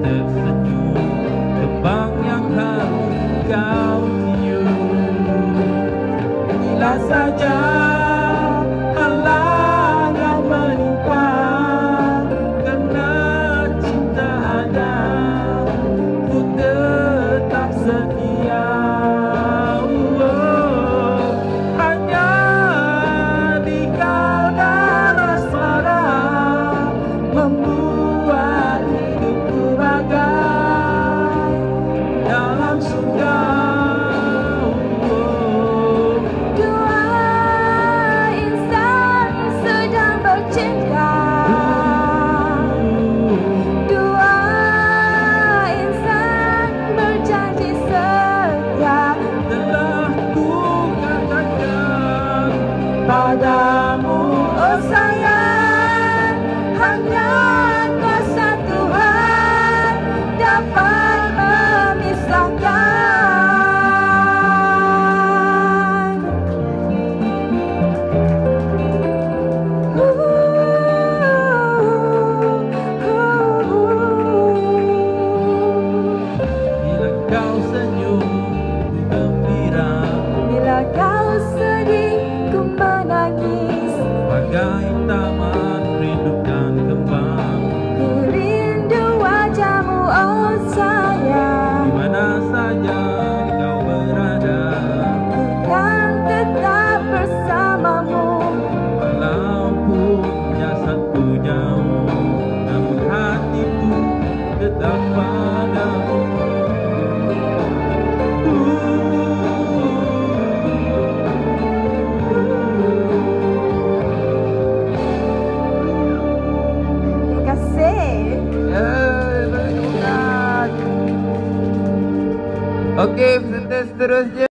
tersenyum, kembang yang harus kau cium. Bila saja halangan menimpa, karena cinta ada, ku tetap setia. Hanya di kau darah suara membuat hidupku bagai dalam surga. Dua insan sedang bercinta, dua insan berjanji setia. Telah ku katakan Padamu, oh sayang, hanya kuasa Tuhan dapat memisahkan. bila kau senyum, ku gembira, Bila kau sedih, ku menangis. bagai taman rindu dan kembang. Ku rindu wajahmu, oh sayang. Di mana saja kau berada, Ku kan tetap bersamamu. walaupun jasadku jauh, namun hatiku tetap padamu. Terima kasih. Okey, sentence seterusnya.